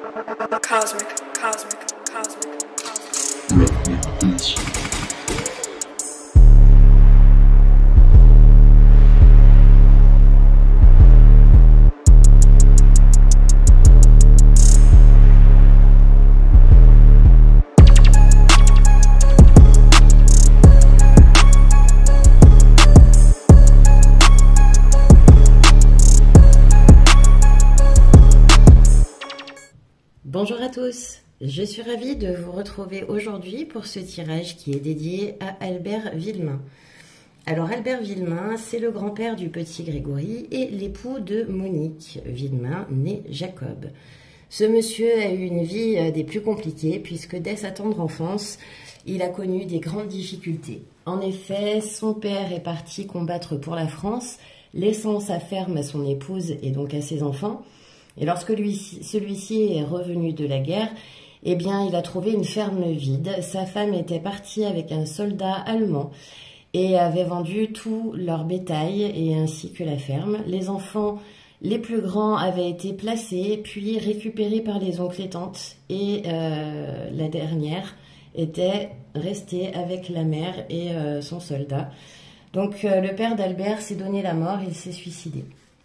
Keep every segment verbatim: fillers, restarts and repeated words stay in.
Cosmic, cosmic, cosmic, cosmic. Bonjour à tous, je suis ravie de vous retrouver aujourd'hui pour ce tirage qui est dédié à Albert Villemain. Alors Albert Villemain, c'est le grand-père du petit Grégory et l'époux de Monique Villemain, née Jacob. Ce monsieur a eu une vie des plus compliquées puisque dès sa tendre enfance, il a connu des grandes difficultés. En effet, son père est parti combattre pour la France, laissant sa ferme à son épouse et donc à ses enfants. Et lorsque celui-ci est revenu de la guerre, eh bien, il a trouvé une ferme vide. Sa femme était partie avec un soldat allemand et avait vendu tout leur bétail et ainsi que la ferme. Les enfants les plus grands avaient été placés, puis récupérés par les oncles et tantes. Et euh, la dernière était restée avec la mère et euh, son soldat. Donc, euh, le père d'Albert s'est donné la mort, il s'est suicidé.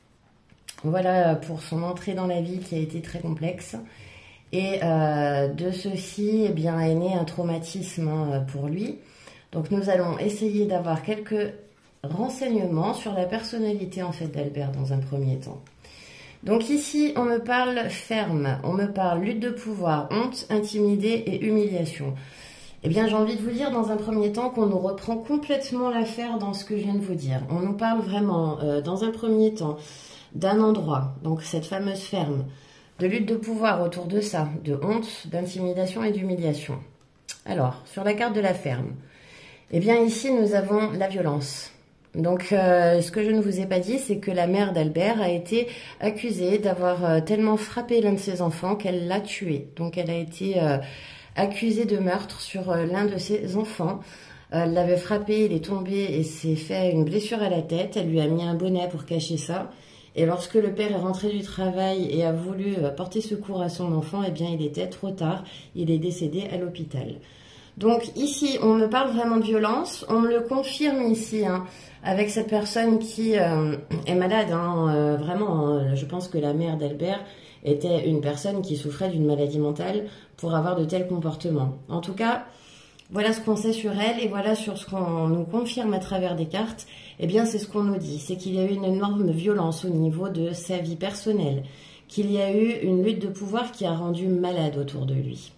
Voilà pour son entrée dans la vie qui a été très complexe. Et euh, de ceci, eh bien, est né un traumatisme hein, pour lui. Donc nous allons essayer d'avoir quelques renseignements sur la personnalité en fait d'Albert dans un premier temps. Donc ici, on me parle ferme, on me parle lutte de pouvoir, honte, intimidé et humiliation. Eh bien, j'ai envie de vous dire dans un premier temps qu'on nous reprend complètement l'affaire dans ce que je viens de vous dire. On nous parle vraiment, euh, dans un premier temps, d'un endroit, donc cette fameuse ferme, de lutte de pouvoir autour de ça, de honte, d'intimidation et d'humiliation. Alors, sur la carte de la ferme, eh bien ici nous avons la violence. Donc euh, ce que je ne vous ai pas dit, c'est que la mère d'Albert a été accusée d'avoir euh, tellement frappé l'un de ses enfants qu'elle l'a tué. Donc elle a été euh, accusée de meurtre sur euh, l'un de ses enfants. Elle l'avait frappé, il est tombé et s'est fait une blessure à la tête. Elle lui a mis un bonnet pour cacher ça. Et lorsque le père est rentré du travail et a voulu porter secours à son enfant, eh bien, il était trop tard. Il est décédé à l'hôpital. Donc ici, on me parle vraiment de violence. On me le confirme ici, hein, avec cette personne qui euh, est malade. Hein, euh, vraiment, hein, je pense que la mère d'Albert était une personne qui souffrait d'une maladie mentale pour avoir de tels comportements. En tout cas, voilà ce qu'on sait sur elle et voilà sur ce qu'on nous confirme à travers des cartes. Eh bien, c'est ce qu'on nous dit, c'est qu'il y a eu une énorme violence au niveau de sa vie personnelle, qu'il y a eu une lutte de pouvoir qui a rendu malade autour de lui.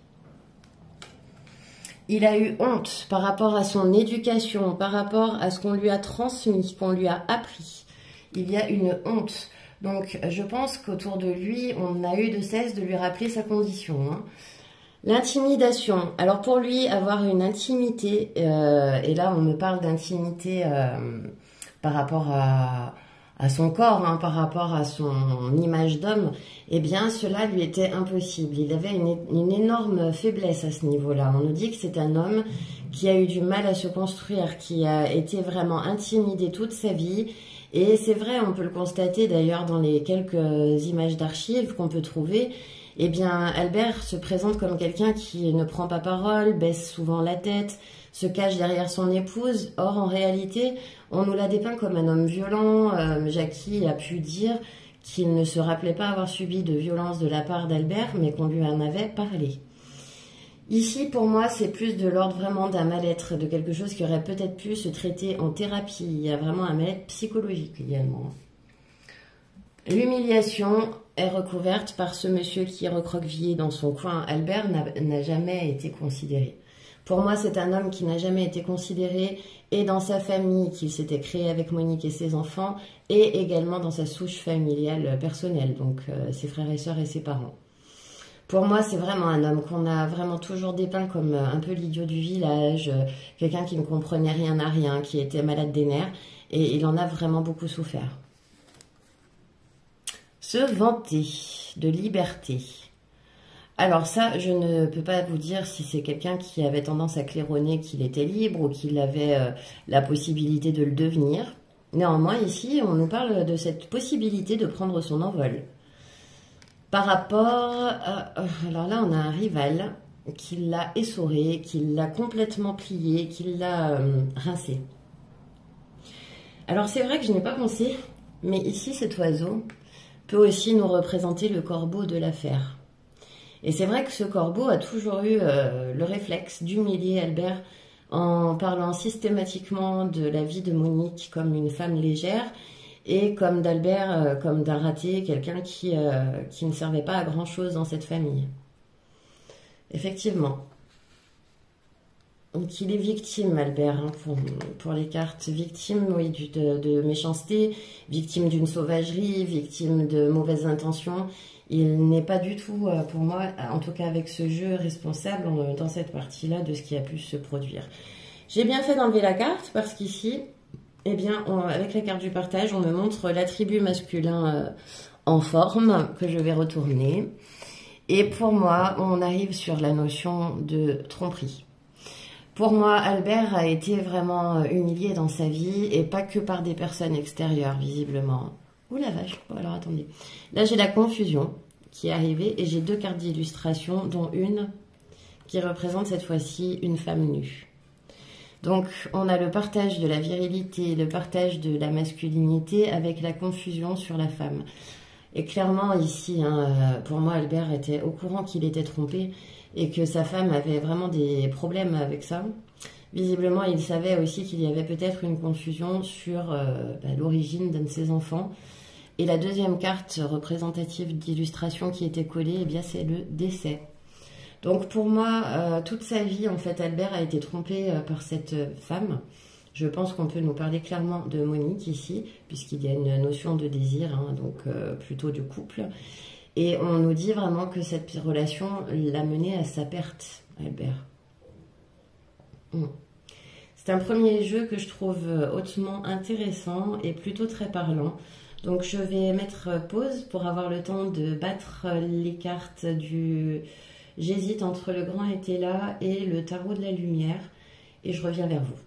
Il a eu honte par rapport à son éducation, par rapport à ce qu'on lui a transmis, qu'on lui a appris. Il y a une honte. Donc, je pense qu'autour de lui, on n'a eu de cesse de lui rappeler sa condition, hein. L'intimidation. Alors pour lui, avoir une intimité, euh, et là on me parle d'intimité euh, par rapport à, à son corps, hein, par rapport à son image d'homme, eh bien cela lui était impossible. Il avait une, une énorme faiblesse à ce niveau-là. On nous dit que c'est un homme qui a eu du mal à se construire, qui a été vraiment intimidé toute sa vie. Et c'est vrai, on peut le constater d'ailleurs dans les quelques images d'archives qu'on peut trouver. Eh bien, Albert se présente comme quelqu'un qui ne prend pas parole, baisse souvent la tête, se cache derrière son épouse. Or, en réalité, on nous l'a dépeint comme un homme violent. Euh, Jackie a pu dire qu'il ne se rappelait pas avoir subi de violence de la part d'Albert, mais qu'on lui en avait parlé. Ici, pour moi, c'est plus de l'ordre vraiment d'un mal-être, de quelque chose qui aurait peut-être pu se traiter en thérapie. Il y a vraiment un mal-être psychologique également. L'humiliation est recouverte par ce monsieur qui est recroquevillé dans son coin. Albert n'a jamais été considéré. Pour moi, c'est un homme qui n'a jamais été considéré, et dans sa famille qu'il s'était créé avec Monique et ses enfants, et également dans sa souche familiale personnelle, donc euh, ses frères et sœurs et ses parents. Pour moi, c'est vraiment un homme qu'on a vraiment toujours dépeint comme un peu l'idiot du village, euh, quelqu'un qui ne comprenait rien à rien, qui était malade des nerfs, et il en a vraiment beaucoup souffert. Se vanter de liberté. Alors ça, je ne peux pas vous dire si c'est quelqu'un qui avait tendance à claironner qu'il était libre ou qu'il avait euh, la possibilité de le devenir. Néanmoins, ici, on nous parle de cette possibilité de prendre son envol. par rapport à... Alors là, on a un rival qui l'a essoré, qui l'a complètement plié, qui l'a euh, rincé. Alors c'est vrai que je n'ai pas pensé, mais ici cet oiseau peut aussi nous représenter le corbeau de l'affaire. Et c'est vrai que ce corbeau a toujours eu euh, le réflexe d'humilier Albert en parlant systématiquement de la vie de Monique comme une femme légère et comme d'Albert euh, comme d'un raté, quelqu'un qui, euh, qui ne servait pas à grand chose dans cette famille. Effectivement. Donc il est victime, Albert, hein, pour, pour les cartes. Victime, oui, du, de, de méchanceté, victime d'une sauvagerie, victime de mauvaises intentions. Il n'est pas du tout, euh, pour moi, en tout cas avec ce jeu, responsable euh, dans cette partie-là de ce qui a pu se produire. J'ai bien fait d'enlever la carte parce qu'ici, eh bien, on, avec la carte du partage, on me montre l'attribut masculin euh, en forme que je vais retourner. Et pour moi, on arrive sur la notion de tromperie. Pour moi, Albert a été vraiment humilié dans sa vie et pas que par des personnes extérieures, visiblement. Ouh la vache, oh, alors attendez. Là, j'ai la confusion qui est arrivée et j'ai deux cartes d'illustration, dont une qui représente cette fois-ci une femme nue. Donc, on a le partage de la virilité, le partage de la masculinité avec la confusion sur la femme. Et clairement, ici, hein, pour moi, Albert était au courant qu'il était trompé et que sa femme avait vraiment des problèmes avec ça. Visiblement, il savait aussi qu'il y avait peut-être une confusion sur euh, bah, l'origine d'un de ses enfants. Et la deuxième carte représentative d'illustration qui était collée, eh bien, c'est le décès. Donc pour moi, euh, toute sa vie, en fait, Albert a été trompé euh, par cette femme. Je pense qu'on peut nous parler clairement de Monique ici, puisqu'il y a une notion de désir, hein, donc euh, plutôt de couple. Et on nous dit vraiment que cette relation l'a mené à sa perte, Albert. Mmh. C'est un premier jeu que je trouve hautement intéressant et plutôt très parlant. Donc je vais mettre pause pour avoir le temps de battre les cartes du... J'hésite entre le grand Étela et le tarot de la lumière. Et je reviens vers vous.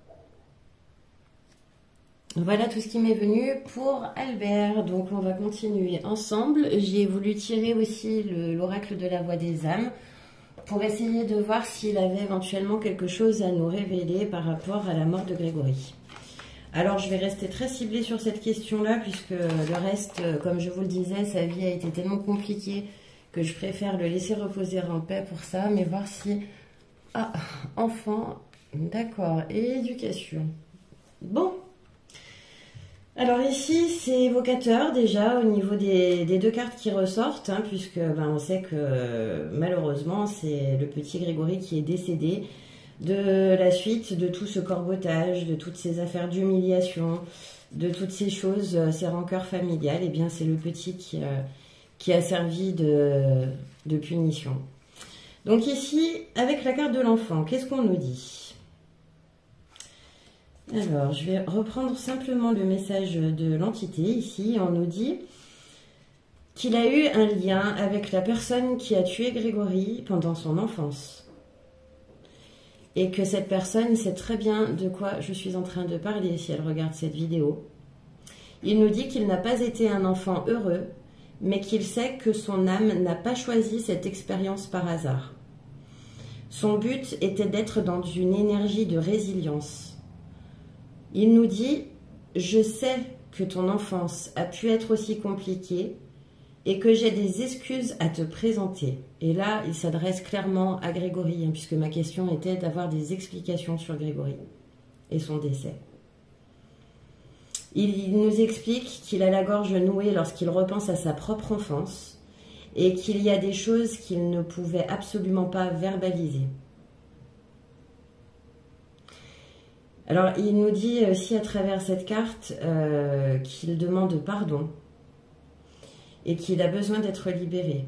Voilà tout ce qui m'est venu pour Albert. Donc on va continuer ensemble. J'ai voulu tirer aussi l'oracle de la voix des âmes pour essayer de voir s'il avait éventuellement quelque chose à nous révéler par rapport à la mort de Grégory. Alors je vais rester très ciblée sur cette question-là puisque le reste, comme je vous le disais, sa vie a été tellement compliquée que je préfère le laisser reposer en paix pour ça, mais voir si... Ah, enfant, d'accord, et éducation. Bon. Alors ici, c'est évocateur déjà au niveau des, des deux cartes qui ressortent, hein, puisque ben, on sait que malheureusement, c'est le petit Grégory qui est décédé de la suite de tout ce corbotage, de toutes ces affaires d'humiliation, de toutes ces choses, ces rancœurs familiales, et eh bien c'est le petit qui, euh, qui a servi de, de punition. Donc ici, avec la carte de l'enfant, qu'est-ce qu'on nous dit ? Alors, je vais reprendre simplement le message de l'entité. Ici, on nous dit qu'il a eu un lien avec la personne qui a tué Grégory pendant son enfance. Et que cette personne sait très bien de quoi je suis en train de parler si elle regarde cette vidéo. Il nous dit qu'il n'a pas été un enfant heureux, mais qu'il sait que son âme n'a pas choisi cette expérience par hasard. Son but était d'être dans une énergie de résilience. Il nous dit « Je sais que ton enfance a pu être aussi compliquée et que j'ai des excuses à te présenter. » Et là, il s'adresse clairement à Grégory, hein, puisque ma question était d'avoir des explications sur Grégory et son décès. Il nous explique qu'il a la gorge nouée lorsqu'il repense à sa propre enfance et qu'il y a des choses qu'il ne pouvait absolument pas verbaliser. Alors, il nous dit aussi à travers cette carte euh, qu'il demande pardon et qu'il a besoin d'être libéré.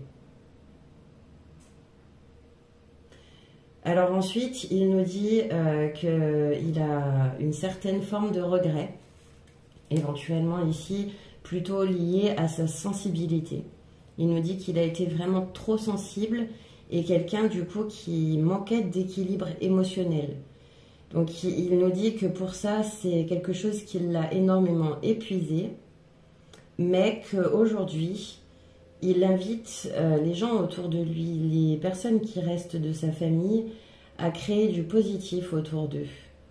Alors ensuite, il nous dit euh, qu'il a une certaine forme de regret, éventuellement ici plutôt lié à sa sensibilité. Il nous dit qu'il a été vraiment trop sensible et quelqu'un du coup qui manquait d'équilibre émotionnel. Donc il nous dit que pour ça, c'est quelque chose qui l'a énormément épuisé, mais qu'aujourd'hui, il invite euh, les gens autour de lui, les personnes qui restent de sa famille, à créer du positif autour d'eux.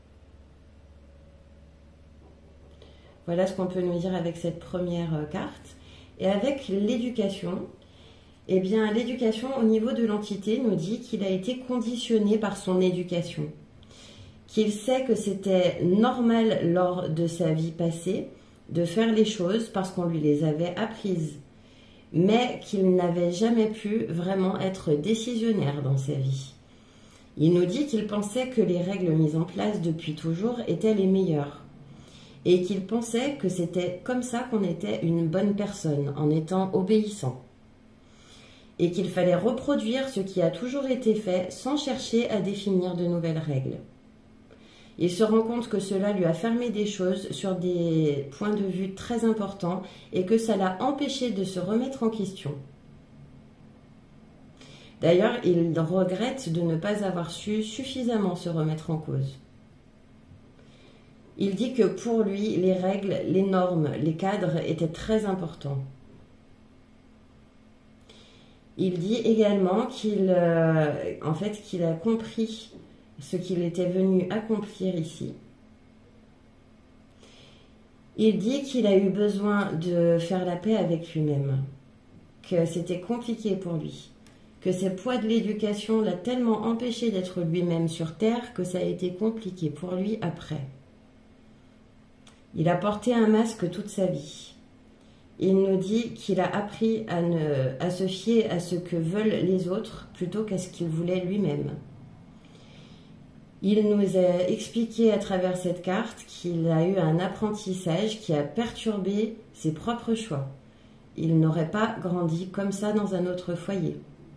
Voilà ce qu'on peut nous dire avec cette première euh, carte. Et avec l'éducation, eh bien l'éducation au niveau de l'entité nous dit qu'il a été conditionné par son éducation, qu'il sait que c'était normal lors de sa vie passée de faire les choses parce qu'on lui les avait apprises, mais qu'il n'avait jamais pu vraiment être décisionnaire dans sa vie. Il nous dit qu'il pensait que les règles mises en place depuis toujours étaient les meilleures et qu'il pensait que c'était comme ça qu'on était une bonne personne, en étant obéissant, et qu'il fallait reproduire ce qui a toujours été fait sans chercher à définir de nouvelles règles. Il se rend compte que cela lui a fermé des choses sur des points de vue très importants et que ça l'a empêché de se remettre en question. D'ailleurs, il regrette de ne pas avoir su suffisamment se remettre en cause. Il dit que pour lui, les règles, les normes, les cadres étaient très importants. Il dit également qu'il euh, en fait, qu'il a compris ce qu'il était venu accomplir ici. Il dit qu'il a eu besoin de faire la paix avec lui-même, que c'était compliqué pour lui, que ce poids de l'éducation l'a tellement empêché d'être lui-même sur Terre que ça a été compliqué pour lui après. Il a porté un masque toute sa vie. Il nous dit qu'il a appris à, ne, à se fier à ce que veulent les autres plutôt qu'à ce qu'il voulait lui-même. Il nous a expliqué à travers cette carte qu'il a eu un apprentissage qui a perturbé ses propres choix. Il n'aurait pas grandi comme ça dans un autre foyer.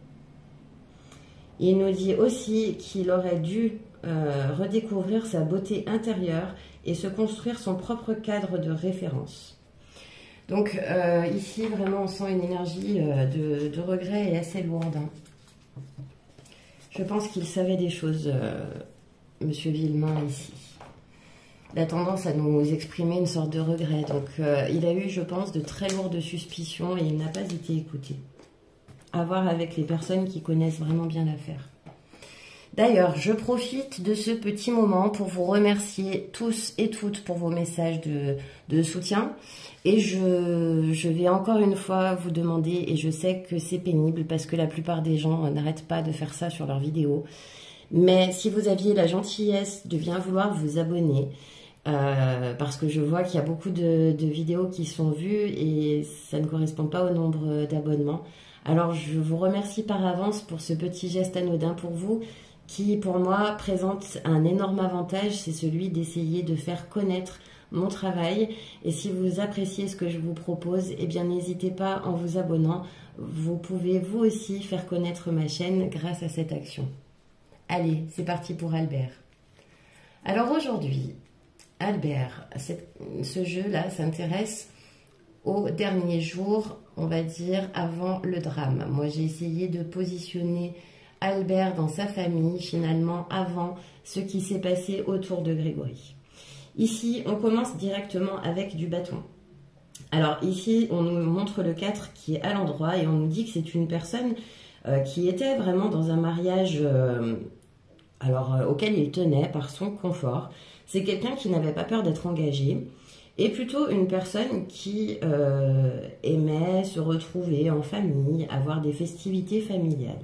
Il nous dit aussi qu'il aurait dû euh, redécouvrir sa beauté intérieure et se construire son propre cadre de référence. Donc euh, ici, vraiment, on sent une énergie euh, de, de regret et assez lourde. Hein. Je pense qu'il savait des choses, euh, Monsieur Villemain, ici. Il a tendance à nous exprimer une sorte de regret. Donc euh, il a eu, je pense, de très lourdes suspicions et il n'a pas été écouté. À voir avec les personnes qui connaissent vraiment bien l'affaire. D'ailleurs, je profite de ce petit moment pour vous remercier tous et toutes pour vos messages de, de soutien. Et je, je vais encore une fois vous demander, et je sais que c'est pénible parce que la plupart des gens n'arrêtent pas de faire ça sur leurs vidéos, mais si vous aviez la gentillesse de bien vouloir vous abonner, euh, parce que je vois qu'il y a beaucoup de, de vidéos qui sont vues et ça ne correspond pas au nombre d'abonnements. Alors je vous remercie par avance pour ce petit geste anodin pour vous, qui pour moi présente un énorme avantage, c'est celui d'essayer de faire connaître mon travail. Et si vous appréciez ce que je vous propose, eh bien n'hésitez pas en vous abonnant. Vous pouvez vous aussi faire connaître ma chaîne grâce à cette action. Allez, c'est parti pour Albert. Alors aujourd'hui, Albert, cette, ce jeu-là s'intéresse au dernier jour, on va dire, avant le drame. Moi, j'ai essayé de positionner Albert dans sa famille, finalement, avant ce qui s'est passé autour de Grégory. Ici, on commence directement avec du bâton. Alors ici, on nous montre le quatre qui est à l'endroit et on nous dit que c'est une personne euh, qui était vraiment dans un mariage euh, alors, euh, auquel il tenait par son confort. C'est quelqu'un qui n'avait pas peur d'être engagé et plutôt une personne qui euh, aimait se retrouver en famille, avoir des festivités familiales.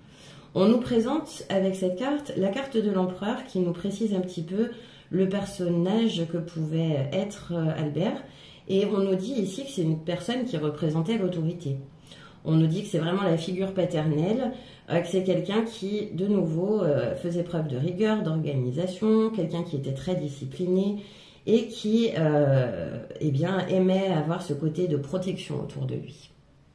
On nous présente avec cette carte la carte de l'empereur qui nous précise un petit peu le personnage que pouvait être Albert. Et on nous dit ici que c'est une personne qui représentait l'autorité. On nous dit que c'est vraiment la figure paternelle, euh, que c'est quelqu'un qui, de nouveau, euh, faisait preuve de rigueur, d'organisation, quelqu'un qui était très discipliné et qui euh, eh bien, aimait avoir ce côté de protection autour de lui.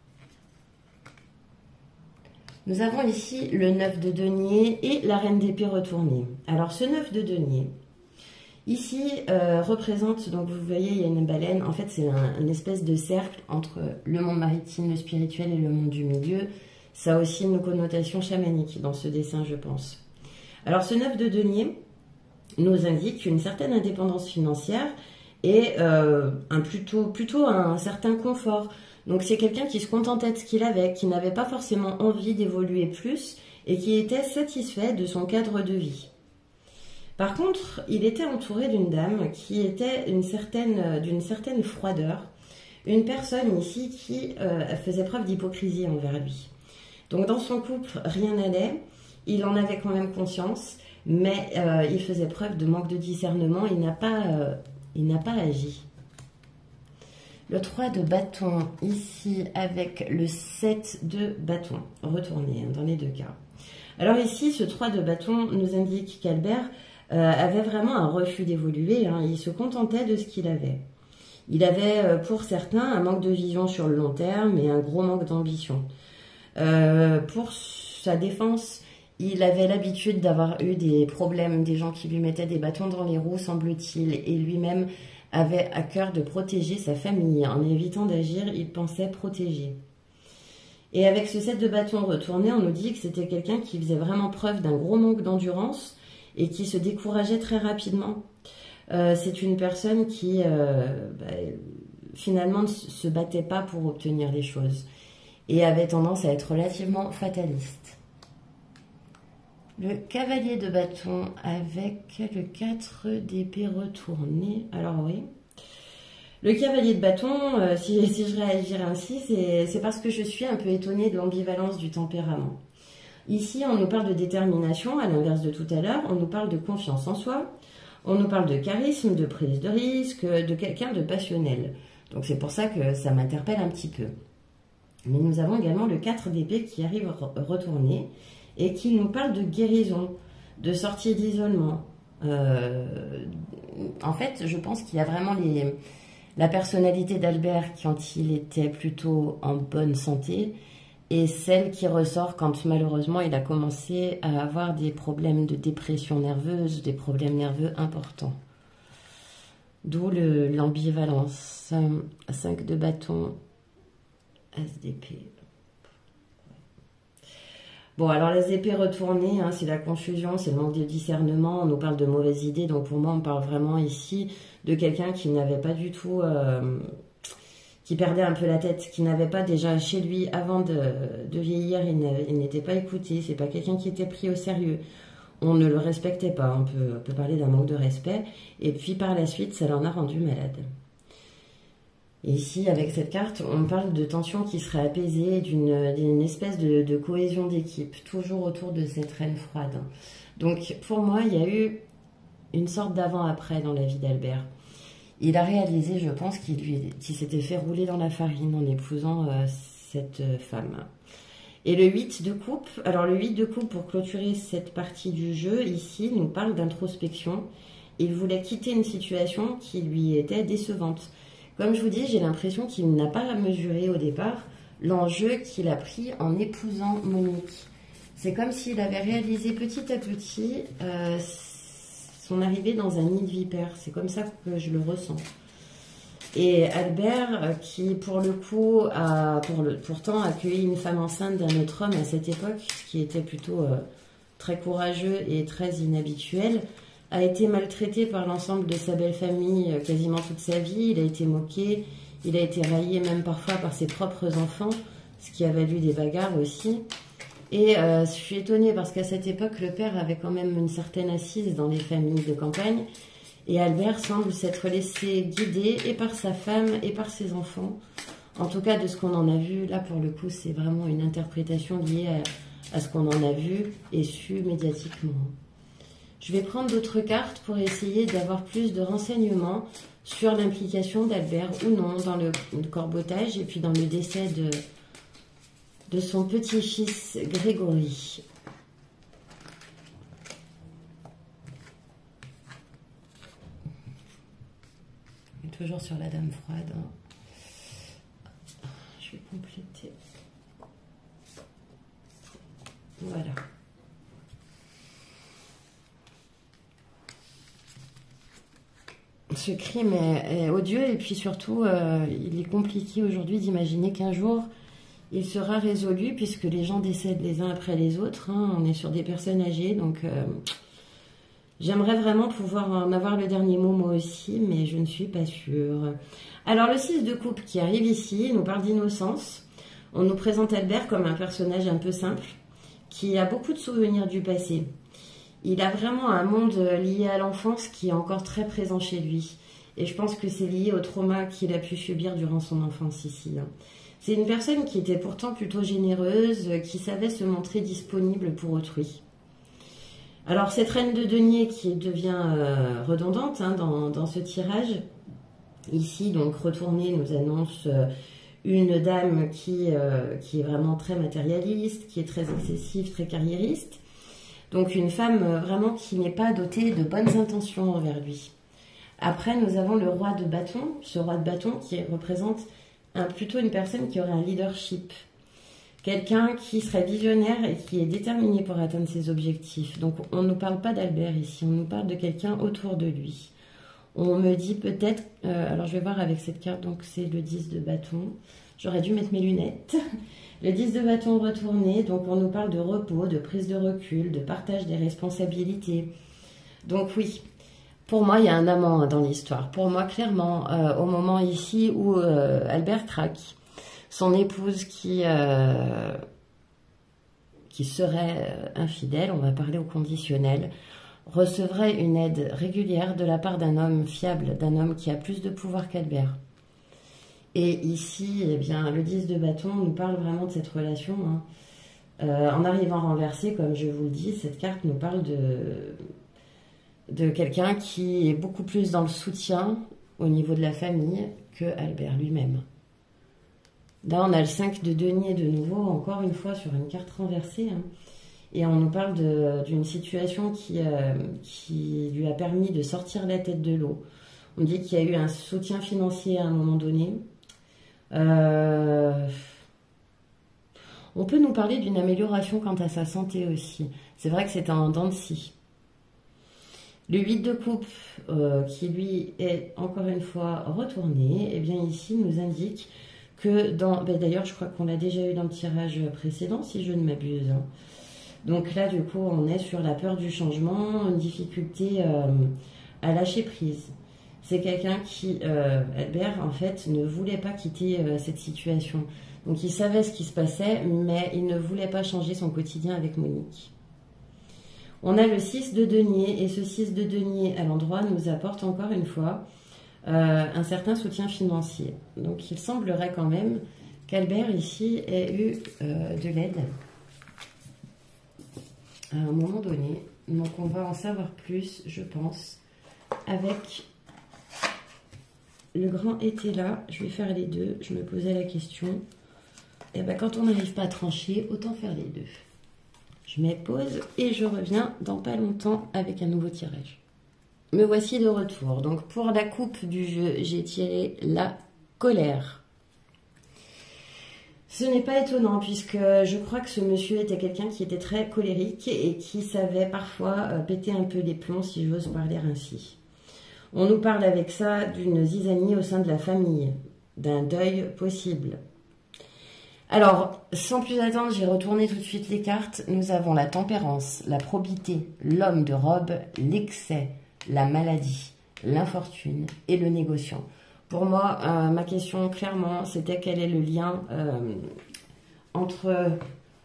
Nous avons ici le neuf de denier et la reine d'épée retournée. Alors ce neuf de denier, ici, euh, représente, donc vous voyez, il y a une baleine. En fait, c'est un, une espèce de cercle entre le monde maritime, le spirituel et le monde du milieu. Ça a aussi une connotation chamanique dans ce dessin, je pense. Alors, ce neuf de denier nous indique une certaine indépendance financière et euh, un plutôt, plutôt un certain confort. Donc c'est quelqu'un qui se contentait de ce qu'il avait, qui n'avait pas forcément envie d'évoluer plus et qui était satisfait de son cadre de vie. Par contre, il était entouré d'une dame qui était une certaine, d'une certaine froideur, une personne ici qui euh, faisait preuve d'hypocrisie envers lui. Donc dans son couple, rien n'allait, il en avait quand même conscience, mais euh, il faisait preuve de manque de discernement, il n'a pas, euh, il n'a pas agi. Le trois de bâton ici avec le sept de bâton, retourné hein, dans les deux cas. Alors ici, ce trois de bâton nous indique qu'Albert euh, avait vraiment un refus d'évoluer, hein, il se contentait de ce qu'il avait. Il avait euh, pour certains un manque de vision sur le long terme et un gros manque d'ambition. Euh, pour sa défense, il avait l'habitude d'avoir eu des problèmes, des gens qui lui mettaient des bâtons dans les roues, semble-t-il, et lui-même avait à cœur de protéger sa famille. En évitant d'agir, il pensait protéger. Et avec ce set de bâtons retourné, on nous dit que c'était quelqu'un qui faisait vraiment preuve d'un gros manque d'endurance et qui se décourageait très rapidement. Euh, c'est une personne qui, euh, bah, finalement, ne se battait pas pour obtenir des choses et avait tendance à être relativement fataliste. Le cavalier de bâton avec le quatre d'épée retourné. Alors oui. Le cavalier de bâton, euh, si, si je réagirais ainsi, c'est parce que je suis un peu étonnée de l'ambivalence du tempérament. Ici, on nous parle de détermination, à l'inverse de tout à l'heure. On nous parle de confiance en soi. On nous parle de charisme, de prise de risque, de quelqu'un de passionnel. Donc c'est pour ça que ça m'interpelle un petit peu. Mais nous avons également le quatre d'épée qui arrive retourné et qui nous parle de guérison, de sortie d'isolement. Euh, en fait, je pense qu'il y a vraiment les, la personnalité d'Albert quand il était plutôt en bonne santé et celle qui ressort quand malheureusement il a commencé à avoir des problèmes de dépression nerveuse, des problèmes nerveux importants. D'où l'ambivalence. cinq de bâton, As d'épée. Bon, alors les épées retournées, hein, c'est la confusion, c'est le manque de discernement, on nous parle de mauvaises idées, donc pour moi on parle vraiment ici de quelqu'un qui n'avait pas du tout, euh, qui perdait un peu la tête, qui n'avait pas déjà chez lui, avant de, de vieillir, il n'était pas écouté, c'est pas quelqu'un qui était pris au sérieux, on ne le respectait pas, on peut, on peut parler d'un manque de respect, et puis par la suite ça l'en a rendu malade. Et ici, avec cette carte, on parle de tension qui serait apaisée, d'une espèce de, de cohésion d'équipe, toujours autour de cette reine froide. Donc, pour moi, il y a eu une sorte d'avant-après dans la vie d'Albert. Il a réalisé, je pense, qu'il qu'il s'était fait rouler dans la farine en épousant euh, cette femme. Et le huit de coupe, alors le huit de coupe, pour clôturer cette partie du jeu, ici, nous parle d'introspection. Il voulait quitter une situation qui lui était décevante. Comme je vous dis, j'ai l'impression qu'il n'a pas mesuré au départ l'enjeu qu'il a pris en épousant Monique. C'est comme s'il avait réalisé petit à petit euh, son arrivée dans un nid de vipère. C'est comme ça que je le ressens. Et Albert, qui pour le coup a pour le, pourtant accueilli une femme enceinte d'un autre homme à cette époque, ce qui était plutôt euh, très courageux et très inhabituel, a été maltraité par l'ensemble de sa belle famille quasiment toute sa vie. Il a été moqué, il a été raillé même parfois par ses propres enfants, ce qui a valu des bagarres aussi. Et euh, je suis étonnée parce qu'à cette époque, le père avait quand même une certaine assise dans les familles de campagne. Et Albert semble s'être laissé guider et par sa femme et par ses enfants. En tout cas, de ce qu'on en a vu, là pour le coup, c'est vraiment une interprétation liée à, à ce qu'on en a vu et su médiatiquement. Je vais prendre d'autres cartes pour essayer d'avoir plus de renseignements sur l'implication d'Albert ou non dans le corbotage et puis dans le décès de, de son petit-fils Grégory. Toujours sur la dame froide. Je vais compléter. Voilà. Ce crime est, est odieux et puis surtout, euh, il est compliqué aujourd'hui d'imaginer qu'un jour, il sera résolu puisque les gens décèdent les uns après les autres. Hein. On est sur des personnes âgées, donc euh, J'aimerais vraiment pouvoir en avoir le dernier mot moi aussi, mais je ne suis pas sûre. Alors le six de coupe qui arrive ici nous parle d'innocence. On nous présente Albert comme un personnage un peu simple, qui a beaucoup de souvenirs du passé. Il a vraiment un monde lié à l'enfance qui est encore très présent chez lui. Et je pense que c'est lié au trauma qu'il a pu subir durant son enfance ici. C'est une personne qui était pourtant plutôt généreuse, qui savait se montrer disponible pour autrui. Alors cette reine de denier qui devient euh, redondante hein, dans, dans ce tirage, ici donc retournée nous annonce euh, une dame qui, euh, qui est vraiment très matérialiste, qui est très excessive, très carriériste. Donc une femme euh, vraiment qui n'est pas dotée de bonnes intentions envers lui. Après nous avons le roi de bâton, ce roi de bâton qui représente un, plutôt une personne qui aurait un leadership. Quelqu'un qui serait visionnaire et qui est déterminé pour atteindre ses objectifs. Donc on ne nous parle pas d'Albert ici, on nous parle de quelqu'un autour de lui. On me dit peut-être, euh, alors je vais voir avec cette carte, donc c'est le dix de bâton. J'aurais dû mettre mes lunettes. Le dix de bâton retourné, donc on nous parle de repos, de prise de recul, de partage des responsabilités. Donc oui, pour moi il y a un amant dans l'histoire. Pour moi clairement, euh, au moment ici où euh, Albert craque, son épouse qui, euh, qui serait infidèle, on va parler au conditionnel, recevrait une aide régulière de la part d'un homme fiable, d'un homme qui a plus de pouvoir qu'Albert. Et ici, eh bien, le dix de bâton nous parle vraiment de cette relation. Hein. Euh, en arrivant renversé, comme je vous le dis, cette carte nous parle de, de quelqu'un qui est beaucoup plus dans le soutien au niveau de la famille que Albert lui-même. Là, on a le cinq de denier de nouveau, encore une fois, sur une carte renversée. Hein. Et on nous parle d'une situation qui, euh, qui lui a permis de sortir la tête de l'eau. On dit qu'il y a eu un soutien financier à un moment donné. Euh, on peut nous parler d'une amélioration quant à sa santé aussi. C'est vrai que c'est en dents de scie. Le huit de coupe, euh, qui lui est encore une fois retourné, et bien ici nous indique que dans... Ben d'ailleurs, je crois qu'on l'a déjà eu dans le tirage précédent, si je ne m'abuse. Donc là, du coup, on est sur la peur du changement, une difficulté euh, à lâcher prise. C'est quelqu'un qui, euh, Albert, en fait, ne voulait pas quitter euh, cette situation. Donc il savait ce qui se passait, mais il ne voulait pas changer son quotidien avec Monique. On a le six de denier, et ce six de denier à l'endroit nous apporte encore une fois euh, un certain soutien financier. Donc il semblerait quand même qu'Albert ici ait eu euh, de l'aide à un moment donné. Donc on va en savoir plus, je pense, avec le grand était là. Je vais faire les deux. Je me posais la question. Et ben quand on n'arrive pas à trancher, autant faire les deux. Je mets pause et je reviens dans pas longtemps avec un nouveau tirage. Me voici de retour. Donc pour la coupe du jeu, j'ai tiré la colère. Ce n'est pas étonnant puisque je crois que ce monsieur était quelqu'un qui était très colérique et qui savait parfois péter un peu les plombs, si j'ose parler ainsi. On nous parle avec ça d'une zizanie au sein de la famille, d'un deuil possible. Alors, sans plus attendre, j'ai retourné tout de suite les cartes. Nous avons la tempérance, la probité, l'homme de robe, l'excès, la maladie, l'infortune et le négociant. Pour moi, euh, ma question, clairement, c'était quel est le lien euh, entre,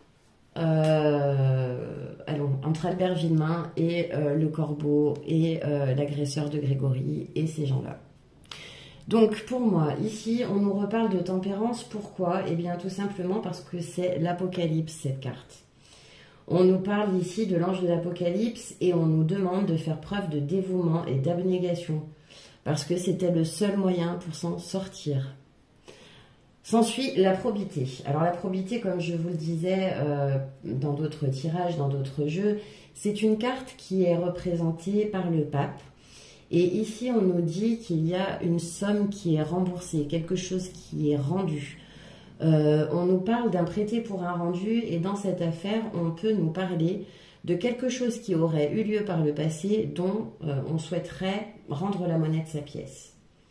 euh, allons, entre Albert Villemain et euh, le corbeau et euh, l'agresseur de Grégory et ces gens-là. Donc, pour moi, ici, on nous reparle de tempérance. Pourquoi? Eh bien, tout simplement parce que c'est l'Apocalypse, cette carte. On nous parle ici de l'ange de l'Apocalypse et on nous demande de faire preuve de dévouement et d'abnégation. Parce que c'était le seul moyen pour s'en sortir. S'ensuit la probité. Alors, la probité, comme je vous le disais euh, dans d'autres tirages, dans d'autres jeux, c'est une carte qui est représentée par le pape. Et ici, on nous dit qu'il y a une somme qui est remboursée, quelque chose qui est rendu. Euh, on nous parle d'un prêté pour un rendu, et dans cette affaire, on peut nous parler de quelque chose qui aurait eu lieu par le passé, dont euh, on souhaiterait rendre la monnaie de sa pièce.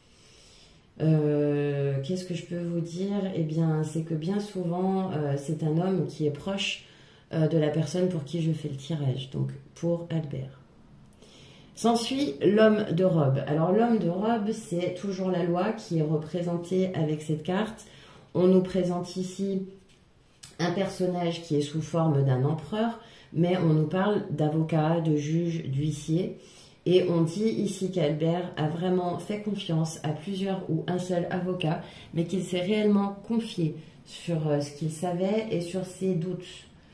Euh, Qu'est-ce que je peux vous dire? Eh bien, c'est que bien souvent, euh, c'est un homme qui est proche euh, de la personne pour qui je fais le tirage, donc pour Albert. S'ensuit l'homme de robe. Alors l'homme de robe, c'est toujours la loi qui est représentée avec cette carte. On nous présente ici un personnage qui est sous forme d'un empereur, mais on nous parle d'avocat, de juge, d'huissier. Et on dit ici qu'Albert a vraiment fait confiance à plusieurs ou un seul avocat, mais qu'il s'est réellement confié sur ce qu'il savait et sur ses doutes.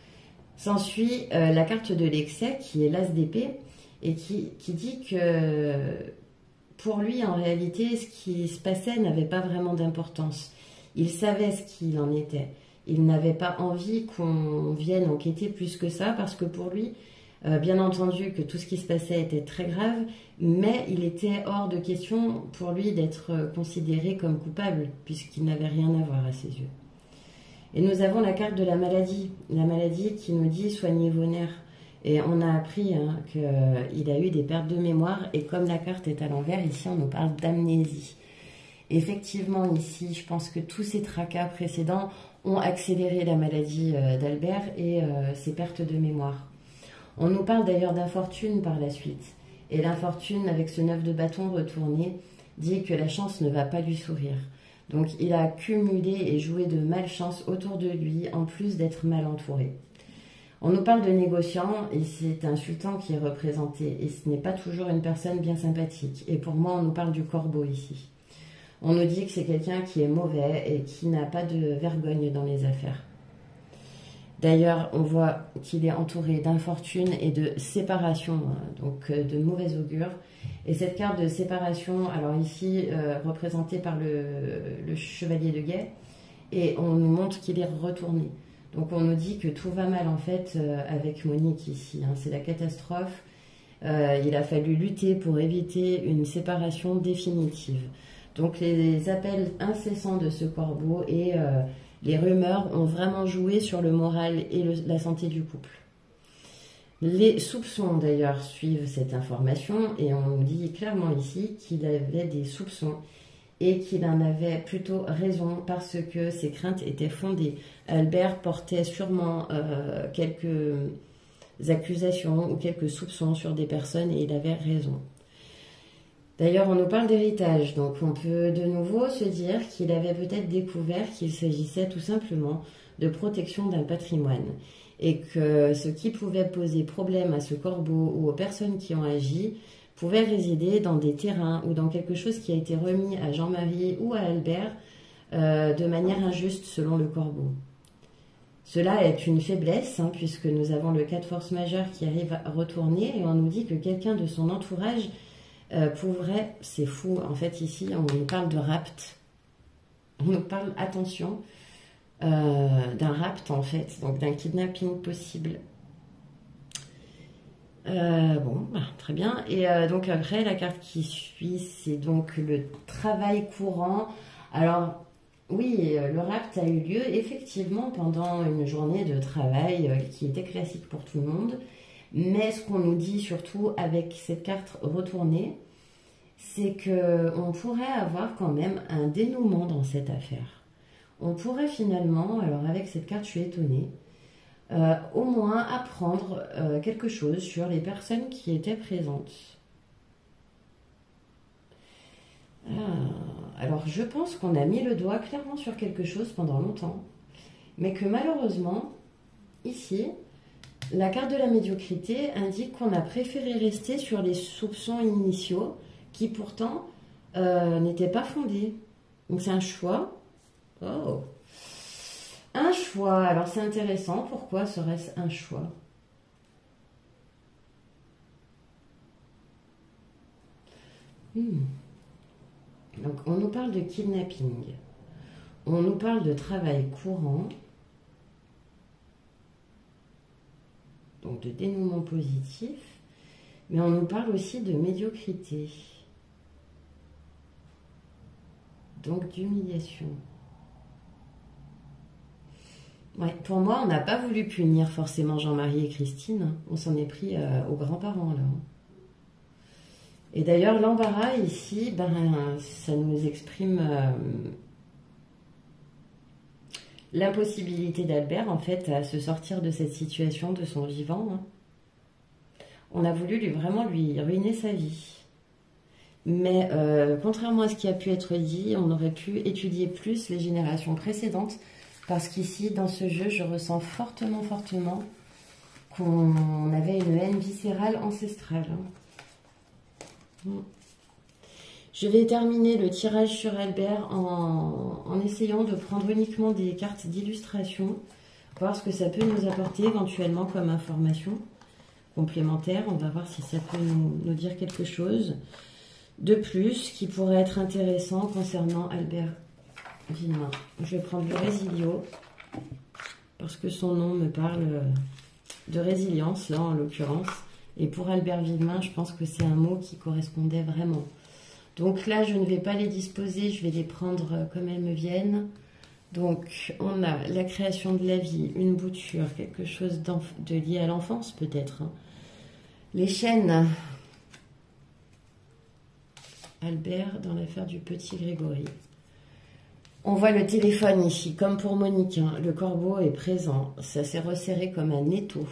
S'ensuit euh, la carte de l'excès, qui est l'as d'épée, et qui, qui dit que pour lui, en réalité, ce qui se passait n'avait pas vraiment d'importance. Il savait ce qu'il en était. Il n'avait pas envie qu'on vienne enquêter plus que ça, parce que pour lui, euh, bien entendu que tout ce qui se passait était très grave, mais il était hors de question pour lui d'être considéré comme coupable, puisqu'il n'avait rien à voir à ses yeux. Et nous avons la carte de la maladie, la maladie qui nous dit « soignez vos nerfs ». Et on a appris hein, qu'il a eu des pertes de mémoire, et comme la carte est à l'envers, ici on nous parle d'amnésie. Effectivement, ici, je pense que tous ces tracas précédents ont accéléré la maladie euh, d'Albert et euh, ses pertes de mémoire. On nous parle d'ailleurs d'infortune par la suite. Et l'infortune, avec ce neuf de bâton retourné, dit que la chance ne va pas lui sourire. Donc il a cumulé et joué de malchance autour de lui, en plus d'être mal entouré. On nous parle de négociant, et c'est un sultan qui est représenté, et ce n'est pas toujours une personne bien sympathique. Et pour moi, on nous parle du corbeau ici. On nous dit que c'est quelqu'un qui est mauvais et qui n'a pas de vergogne dans les affaires. D'ailleurs, on voit qu'il est entouré d'infortune et de séparation, donc de mauvais augure. Et cette carte de séparation, alors ici, euh, représentée par le, le chevalier de guet, et on nous montre qu'il est retourné. Donc on nous dit que tout va mal en fait euh, avec Monique ici, hein, c'est la catastrophe. Euh, il a fallu lutter pour éviter une séparation définitive. Donc les appels incessants de ce corbeau et euh, les rumeurs ont vraiment joué sur le moral et le, la santé du couple. Les soupçons d'ailleurs suivent cette information et on nous dit clairement ici qu'il avait des soupçons et qu'il en avait plutôt raison parce que ses craintes étaient fondées. Albert portait sûrement euh, quelques accusations ou quelques soupçons sur des personnes et il avait raison. D'ailleurs, on nous parle d'héritage, donc on peut de nouveau se dire qu'il avait peut-être découvert qu'il s'agissait tout simplement de protection d'un patrimoine et que ce qui pouvait poser problème à ce corbeau ou aux personnes qui ont agi pouvait résider dans des terrains ou dans quelque chose qui a été remis à Jean-Marie ou à Albert euh, de manière injuste selon le corbeau. Cela est une faiblesse hein, puisque nous avons le cas de force majeure qui arrive à retourner et on nous dit que quelqu'un de son entourage euh, pourrait, c'est fou en fait ici on nous parle de rapt, on nous parle, attention, euh, d'un rapt en fait, donc d'un kidnapping possible. Euh, bon, bah, très bien. Et euh, donc après, la carte qui suit, c'est donc le travail courant. Alors, oui, le rapt a eu lieu effectivement pendant une journée de travail euh, qui était classique pour tout le monde. Mais ce qu'on nous dit surtout avec cette carte retournée, c'est qu'on pourrait avoir quand même un dénouement dans cette affaire. On pourrait finalement, alors avec cette carte, je suis étonnée, Euh, au moins apprendre euh, quelque chose sur les personnes qui étaient présentes. Ah, alors je pense qu'on a mis le doigt clairement sur quelque chose pendant longtemps, mais que malheureusement, ici, la carte de la médiocrité indique qu'on a préféré rester sur les soupçons initiaux qui pourtant euh, n'étaient pas fondés. Donc c'est un choix. Oh. Un choix, alors c'est intéressant, pourquoi serait-ce un choix? hmm. Donc on nous parle de kidnapping, on nous parle de travail courant, donc de dénouement positif, mais on nous parle aussi de médiocrité, donc d'humiliation. Ouais, pour moi, on n'a pas voulu punir forcément Jean-Marie et Christine. On s'en est pris euh, aux grands-parents, là. Et d'ailleurs, l'embarras, ici, ben, ça nous exprime euh, l'impossibilité d'Albert, en fait, à se sortir de cette situation de son vivant. Hein. On a voulu lui, vraiment lui ruiner sa vie. Mais euh, contrairement à ce qui a pu être dit, on aurait pu étudier plus les générations précédentes. Parce qu'ici, dans ce jeu, je ressens fortement, fortement qu'on avait une haine viscérale ancestrale. Je vais terminer le tirage sur Albert en, en essayant de prendre uniquement des cartes d'illustration, voir ce que ça peut nous apporter éventuellement comme information complémentaire. On va voir si ça peut nous, nous dire quelque chose de plus qui pourrait être intéressant concernant Albert Villemin. Je vais prendre le Résilio parce que son nom me parle de résilience, là en l'occurrence. Et pour Albert Villemin, je pense que c'est un mot qui correspondait vraiment. Donc là, je ne vais pas les disposer, je vais les prendre comme elles me viennent. Donc, on a la création de la vie, une bouture, quelque chose de lié à l'enfance peut-être. Hein. Les chaînes. Albert dans l'affaire du petit Grégory. On voit le téléphone ici, comme pour Monique. Hein. Le corbeau est présent. Ça s'est resserré comme un étau.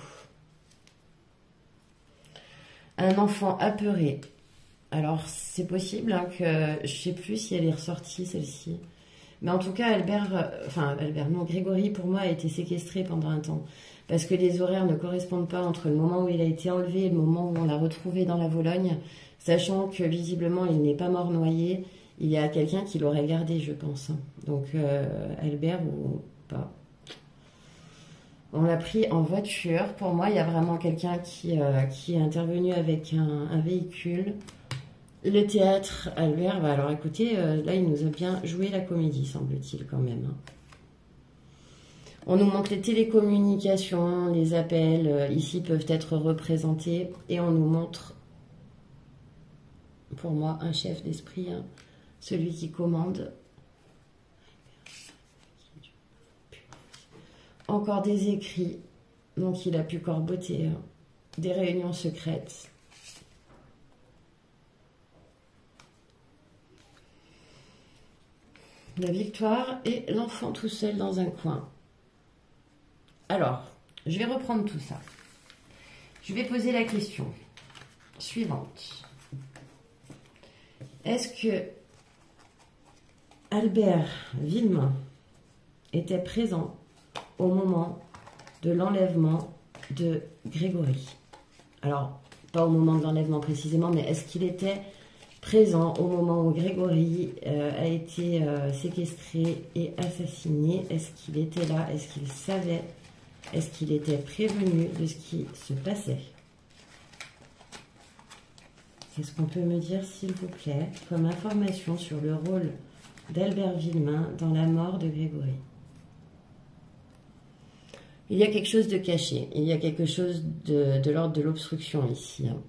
Un enfant apeuré. Alors, c'est possible hein, que... Je ne sais plus si elle est ressortie, celle-ci. Mais en tout cas, Albert... Euh, enfin, Albert, non, Grégory, pour moi, a été séquestré pendant un temps. Parce que les horaires ne correspondent pas entre le moment où il a été enlevé et le moment où on l'a retrouvé dans la Vologne. Sachant que, visiblement, il n'est pas mort noyé. Il y a quelqu'un qui l'aurait gardé, je pense. Donc, euh, Albert ou pas. On l'a pris en voiture. Pour moi, il y a vraiment quelqu'un qui, euh, qui est intervenu avec un, un véhicule. Le théâtre, Albert, bah alors écoutez, euh, là, il nous a bien joué la comédie, semble-t-il, quand même. Hein. On nous montre les télécommunications, les appels, euh, ici, peuvent être représentés. Et on nous montre, pour moi, un chef d'esprit, hein, celui qui commande. Encore des écrits, donc il a pu corboter, hein, des réunions secrètes. La victoire et l'enfant tout seul dans un coin. Alors, je vais reprendre tout ça. Je vais poser la question suivante. Est-ce que Albert Villemin était présent au moment de l'enlèvement de Grégory? Alors, pas au moment de l'enlèvement précisément, mais est-ce qu'il était présent au moment où Grégory euh, a été euh, séquestré et assassiné? Est-ce qu'il était là? Est-ce qu'il savait? Est-ce qu'il était prévenu de ce qui se passait? Qu'est-ce qu'on peut me dire, s'il vous plaît, comme information sur le rôle d'Albert Villemin dans la mort de Grégory? Il y a quelque chose de caché. Il y a quelque chose de, de l'ordre de l'obstruction ici. Hein.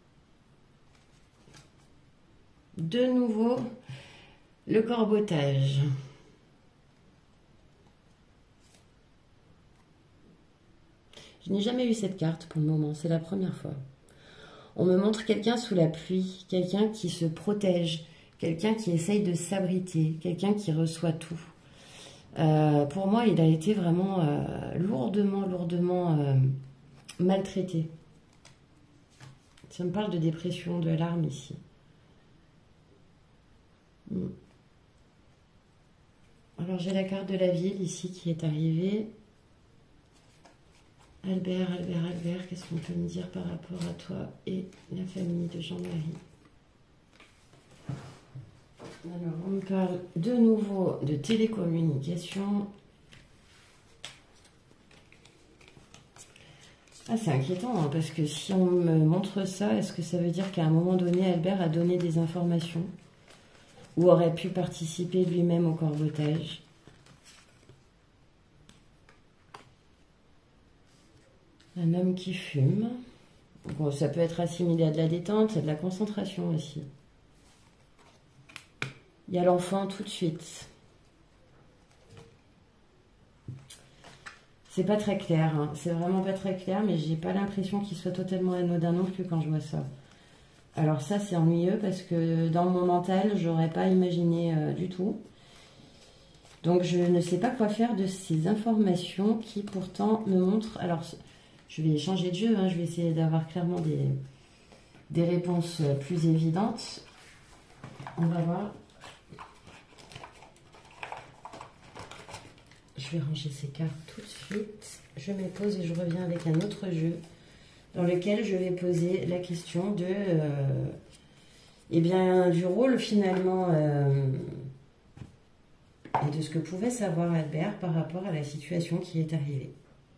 De nouveau, le corbotage. Je n'ai jamais eu cette carte pour le moment, c'est la première fois. On me montre quelqu'un sous la pluie, quelqu'un qui se protège, quelqu'un qui essaye de s'abriter, quelqu'un qui reçoit tout. Euh, pour moi, il a été vraiment euh, lourdement, lourdement euh, maltraité. Ça me parle de dépression, de larmes ici. Alors j'ai la carte de la ville ici qui est arrivée. Albert, Albert, Albert, qu'est-ce qu'on peut me dire par rapport à toi et la famille de Jean-Marie? Alors on me parle de nouveau de télécommunication. Ah, c'est inquiétant hein, parce que si on me montre ça, est-ce que ça veut dire qu'à un moment donné Albert a donné des informations ou aurait pu participer lui-même au corbotage? Un homme qui fume. Bon, ça peut être assimilé à de la détente, à de la concentration aussi. Il y a l'enfant tout de suite. C'est pas très clair, hein. C'est vraiment pas très clair, mais j'ai pas l'impression qu'il soit totalement anodin non plus quand je vois ça. Alors ça, c'est ennuyeux parce que dans mon mental, j'aurais pas imaginé euh, du tout. Donc je ne sais pas quoi faire de ces informations qui pourtant me montrent... Alors, Je vais changer de jeu, hein. Je vais essayer d'avoir clairement des, des réponses plus évidentes. On va voir. Je vais ranger ces cartes tout de suite. Je me pose et je reviens avec un autre jeu dans lequel je vais poser la question de, euh, eh bien, du rôle finalement euh, et de ce que pouvait savoir Albert par rapport à la situation qui est arrivée.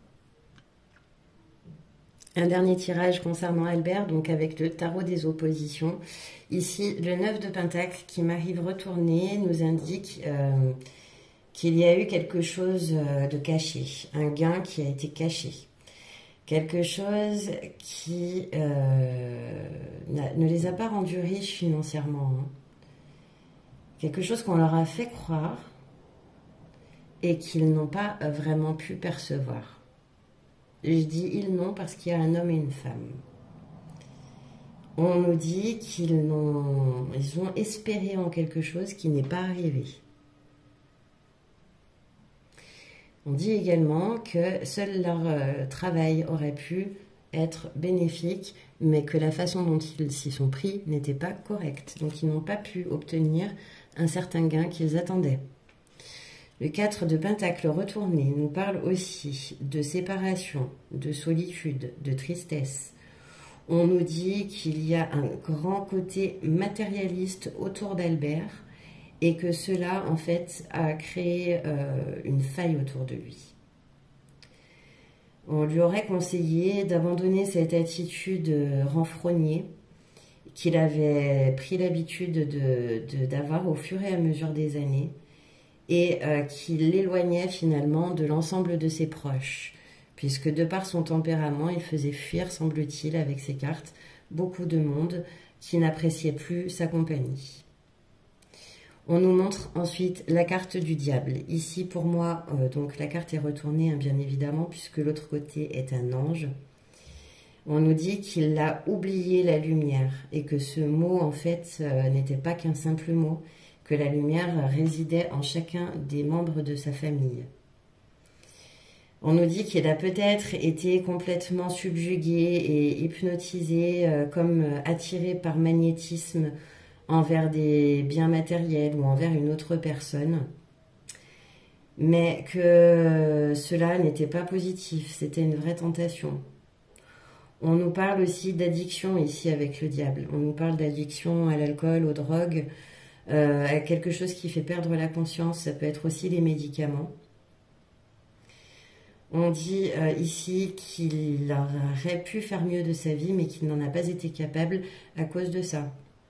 Un dernier tirage concernant Albert, donc avec le tarot des oppositions. Ici, le neuf de Pentacle qui m'arrive retourné nous indique euh, qu'il y a eu quelque chose de caché, un gain qui a été caché. Quelque chose qui euh, ne les a pas rendus riches financièrement. Hein. Quelque chose qu'on leur a fait croire et qu'ils n'ont pas vraiment pu percevoir. Je dis ils n'ont parce qu'il y a un homme et une femme. On nous dit qu'ils ont, ils ont espéré en quelque chose qui n'est pas arrivé. On dit également que seul leur euh, travail aurait pu être bénéfique, mais que la façon dont ils s'y sont pris n'était pas correcte. Donc ils n'ont pas pu obtenir un certain gain qu'ils attendaient. Le quatre de Pentacle retourné nous parle aussi de séparation, de solitude, de tristesse. On nous dit qu'il y a un grand côté matérialiste autour d'Albert et que cela, en fait, a créé euh, une faille autour de lui. On lui aurait conseillé d'abandonner cette attitude renfrognée qu'il avait pris l'habitude de, de, d'avoir au fur et à mesure des années et euh, qui l'éloignait finalement de l'ensemble de ses proches, puisque de par son tempérament, il faisait fuir, semble-t-il, avec ses cartes, beaucoup de monde qui n'appréciait plus sa compagnie. On nous montre ensuite la carte du diable. Ici, pour moi, euh, donc la carte est retournée, hein, bien évidemment, puisque l'autre côté est un ange. On nous dit qu'il a oublié la lumière et que ce mot, en fait, euh, n'était pas qu'un simple mot, que la lumière résidait en chacun des membres de sa famille. On nous dit qu'il a peut-être été complètement subjugué et hypnotisé, euh, comme attiré par magnétisme envers des biens matériels ou envers une autre personne, mais que cela n'était pas positif, c'était une vraie tentation. On nous parle aussi d'addiction ici avec le diable. On nous parle d'addiction à l'alcool, aux drogues, euh, à quelque chose qui fait perdre la conscience. Ça peut être aussi les médicaments. On dit euh, ici qu'il aurait pu faire mieux de sa vie, mais qu'il n'en a pas été capable à cause de ça.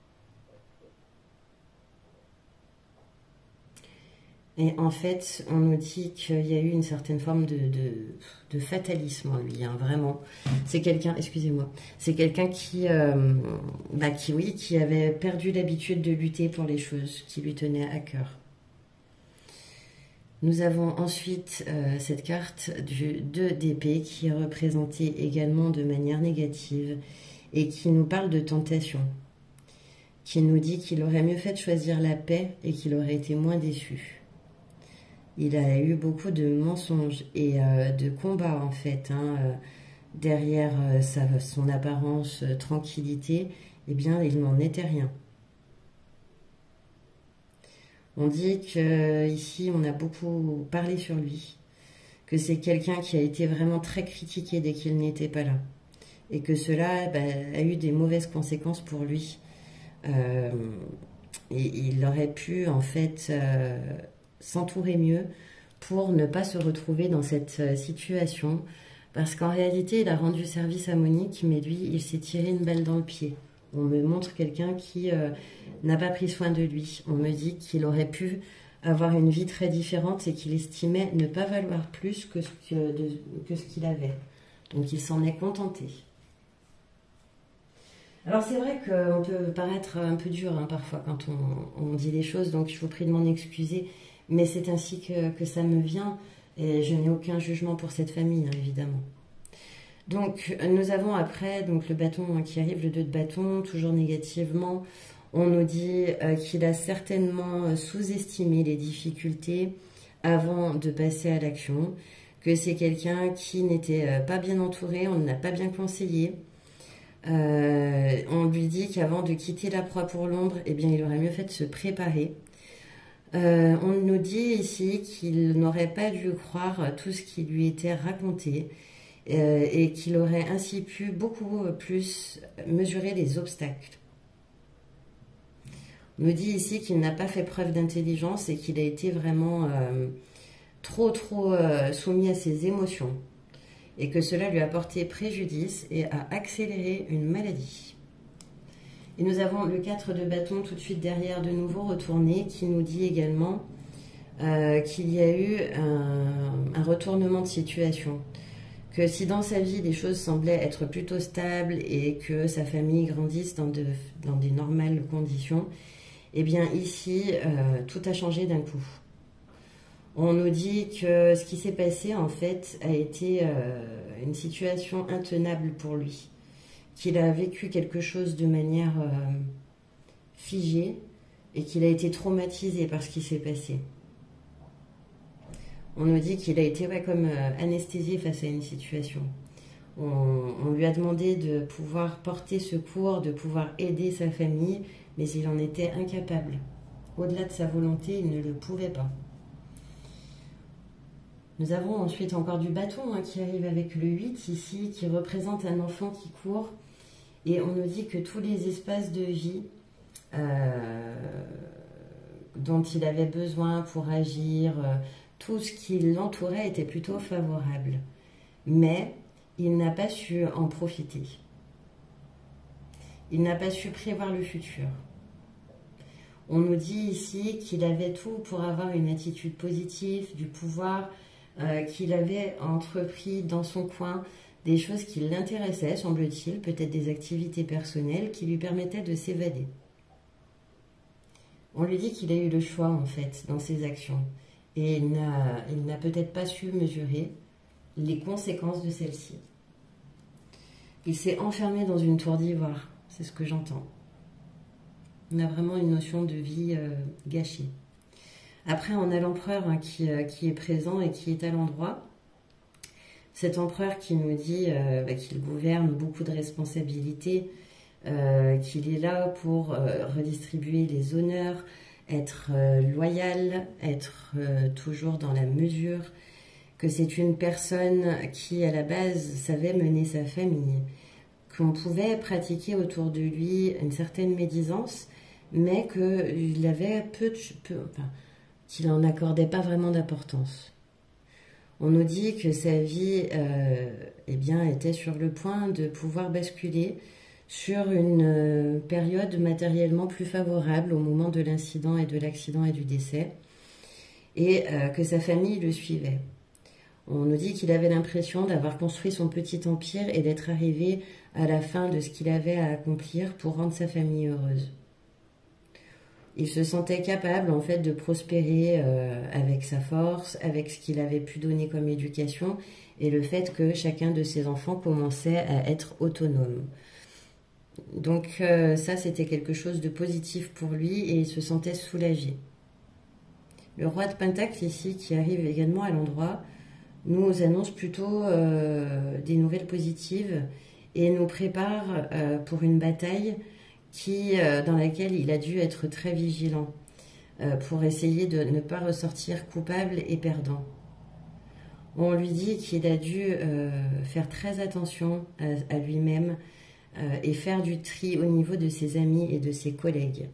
Et en fait, on nous dit qu'il y a eu une certaine forme de, de, de fatalisme en lui, hein, vraiment. C'est quelqu'un, excusez-moi, c'est quelqu'un qui, euh, bah qui, oui, qui avait perdu l'habitude de lutter pour les choses qui lui tenaient à cœur. Nous avons ensuite euh, cette carte du deux d'épée qui est représentée également de manière négative et qui nous parle de tentation, qui nous dit qu'il aurait mieux fait de choisir la paix et qu'il aurait été moins déçu. Il a eu beaucoup de mensonges et euh, de combats en fait, hein, euh, derrière euh, sa, son apparence euh, tranquillité, eh bien il n'en était rien. On dit qu'ici on a beaucoup parlé sur lui, que c'est quelqu'un qui a été vraiment très critiqué dès qu'il n'était pas là et que cela bah, a eu des mauvaises conséquences pour lui. Euh, et il aurait pu en fait euh, s'entourer mieux pour ne pas se retrouver dans cette situation, parce qu'en réalité il a rendu service à Monique, mais lui il s'est tiré une balle dans le pied. On me montre quelqu'un qui euh, n'a pas pris soin de lui. On me dit qu'il aurait pu avoir une vie très différente et qu'il estimait ne pas valoir plus que ce que, de, que ce qu'il avait. Donc il s'en est contenté. Alors c'est vrai qu'on peut paraître un peu dur hein, parfois quand on, on dit les choses, donc je vous prie de m'en excuser, mais c'est ainsi que, que ça me vient et je n'ai aucun jugement pour cette famille, hein, évidemment. Donc nous avons après donc, le bâton hein, qui arrive, le deux de bâton, toujours négativement. On nous dit euh, qu'il a certainement sous-estimé les difficultés avant de passer à l'action, que c'est quelqu'un qui n'était pas bien entouré, on ne l'a pas bien conseillé. Euh, on lui dit qu'avant de quitter la proie pour l'ombre, eh bien, il aurait mieux fait de se préparer. Euh, on nous dit ici qu'il n'aurait pas dû croire tout ce qui lui était raconté euh, et qu'il aurait ainsi pu beaucoup plus mesurer les obstacles. On nous dit ici qu'il n'a pas fait preuve d'intelligence et qu'il a été vraiment euh, trop trop euh, soumis à ses émotions et que cela lui a porté préjudice et a accéléré une maladie. Et nous avons le quatre de bâton tout de suite derrière de nouveau retourné qui nous dit également euh, qu'il y a eu un, un retournement de situation. Que si dans sa vie les choses semblaient être plutôt stables et que sa famille grandisse dans, de, dans des normales conditions, eh bien ici euh, tout a changé d'un coup. On nous dit que ce qui s'est passé, en fait, a été euh, une situation intenable pour lui. Qu'il a vécu quelque chose de manière euh, figée et qu'il a été traumatisé par ce qui s'est passé. On nous dit qu'il a été ouais, comme euh, anesthésié face à une situation. On, on lui a demandé de pouvoir porter secours, de pouvoir aider sa famille, mais il en était incapable. Au-delà de sa volonté, il ne le pouvait pas. Nous avons ensuite encore du bâton hein, qui arrive avec le huit ici, qui représente un enfant qui court. Et on nous dit que tous les espaces de vie euh, dont il avait besoin pour agir, euh, tout ce qui l'entourait était plutôt favorable. Mais il n'a pas su en profiter. Il n'a pas su prévoir le futur. On nous dit ici qu'il avait tout pour avoir une attitude positive, du pouvoir, Euh, qu'il avait entrepris dans son coin des choses qui l'intéressaient, semble-t-il, peut-être des activités personnelles qui lui permettaient de s'évader. On lui dit qu'il a eu le choix, en fait, dans ses actions. Et il n'a, il n'a peut-être pas su mesurer les conséquences de celles-ci. Il s'est enfermé dans une tour d'ivoire, c'est ce que j'entends. On a vraiment une notion de vie euh, gâchée. Après, on a l'empereur hein, qui, euh, qui est présent et qui est à l'endroit. Cet empereur qui nous dit euh, bah, qu'il gouverne beaucoup de responsabilités, euh, qu'il est là pour euh, redistribuer les honneurs, être euh, loyal, être euh, toujours dans la mesure, que c'est une personne qui, à la base, savait mener sa famille, qu'on pouvait pratiquer autour de lui une certaine médisance, mais qu'il avait peu de... Peu, enfin, qu'il n'en accordait pas vraiment d'importance. On nous dit que sa vie euh, eh bien, était sur le point de pouvoir basculer sur une euh, période matériellement plus favorable au moment de l'incident et de l'accident et du décès, et euh, que sa famille le suivait. On nous dit qu'il avait l'impression d'avoir construit son petit empire et d'être arrivé à la fin de ce qu'il avait à accomplir pour rendre sa famille heureuse. Il se sentait capable en fait de prospérer euh, avec sa force, avec ce qu'il avait pu donner comme éducation et le fait que chacun de ses enfants commençait à être autonome. Donc euh, ça c'était quelque chose de positif pour lui et il se sentait soulagé. Le roi de Pentacle ici qui arrive également à l'endroit nous annonce plutôt euh, des nouvelles positives et nous prépare euh, pour une bataille Qui, euh, dans laquelle il a dû être très vigilant euh, pour essayer de ne pas ressortir coupable et perdant. On lui dit qu'il a dû euh, faire très attention à, à lui-même euh, et faire du tri au niveau de ses amis et de ses collègues.